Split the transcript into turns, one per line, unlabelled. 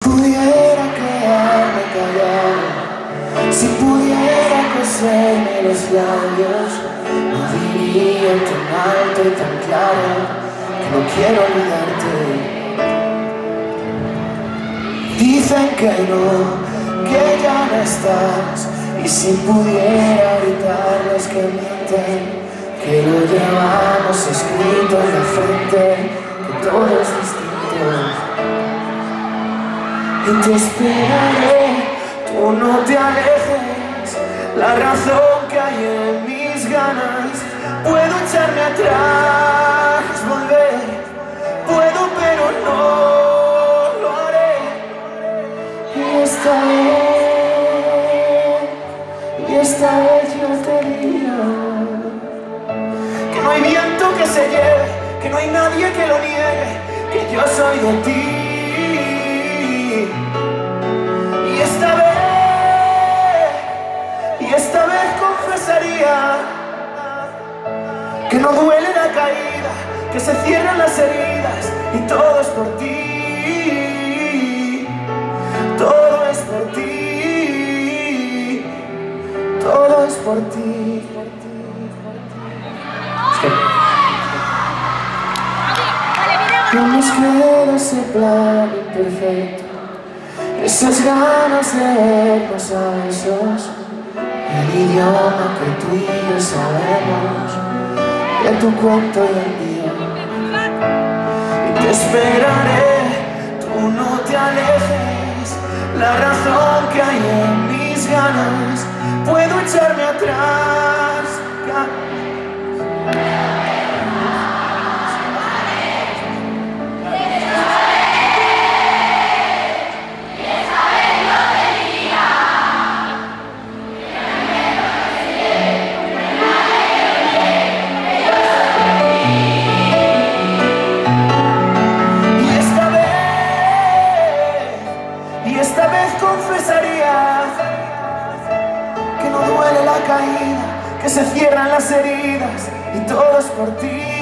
pudiera quedarme callado, si pudiera coserme los labios, no diría tan alto y tan claro que no quiero olvidarte. Dicen que no, que ya no estás, y si pudiera gritarles que mienten, que lo llevamos escrito en la frente, que todo es distinto. Y te esperaré, tú no te alejes, la razón que hay en mis ganas. Puedo echarme atrás, volver, puedo pero no lo haré. Y esta vez yo te digo que no hay viento que se lleve, que no hay nadie que lo niegue, que yo soy de ti. Y esta vez confesaría que no duele la caída, que se cierran las heridas y todo es por ti. Todo es por ti. Todo es por ti. No nos queda ese plan imperfecto, esas ganas de vernos a besos, el idioma que tú y yo sabemos, de tu cuento y el mío. Y te esperaré, tú no te alejes, la razón que hay en mis ganas. Puedo echarme atrás. Esta vez confesaría que no duele la caída, que se cierran las heridas y todo es por ti.